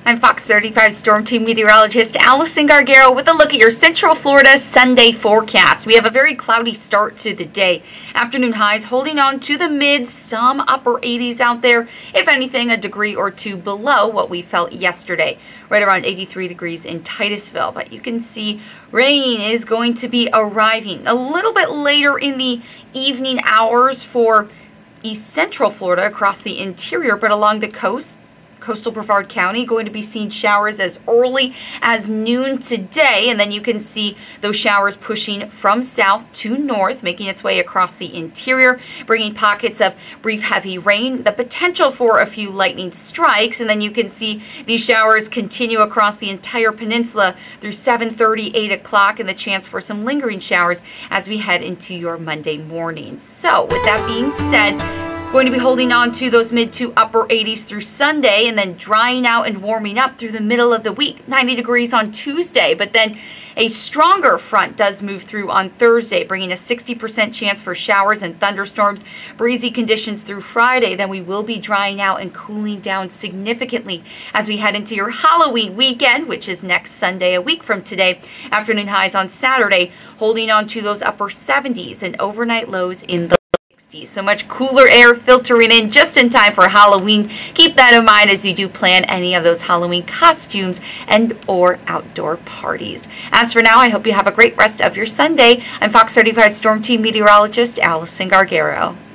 I'm Fox 35 Storm Team meteorologist Allison Gargaro with a look at your Central Florida Sunday forecast. We have a very cloudy start to the day. Afternoon highs holding on to the mids, some upper 80s out there. If anything, a degree or two below what we felt yesterday. Right around 83 degrees in Titusville. But you can see rain is going to be arriving a little bit later in the evening hours for East Central Florida across the interior, but along the coast. Coastal Brevard County going to be seeing showers as early as noon today, and then you can see those showers pushing from south to north, making its way across the interior, bringing pockets of brief heavy rain, the potential for a few lightning strikes, and then you can see these showers continue across the entire peninsula through 7:30, 8 o'clock, and the chance for some lingering showers as we head into your Monday morning. So with that being said, going to be holding on to those mid to upper 80s through Sunday and then drying out and warming up through the middle of the week. 90 degrees on Tuesday, but then a stronger front does move through on Thursday, bringing a 60% chance for showers and thunderstorms. Breezy conditions through Friday. Then we will be drying out and cooling down significantly as we head into your Halloween weekend, which is next Sunday, a week from today. Afternoon highs on Saturday, holding on to those upper 70s and overnight lows in the so much cooler air filtering in just in time for Halloween. Keep that in mind as you do plan any of those Halloween costumes and or outdoor parties. As for now, I hope you have a great rest of your Sunday. I'm Fox 35 Storm Team meteorologist Allison Gargaro.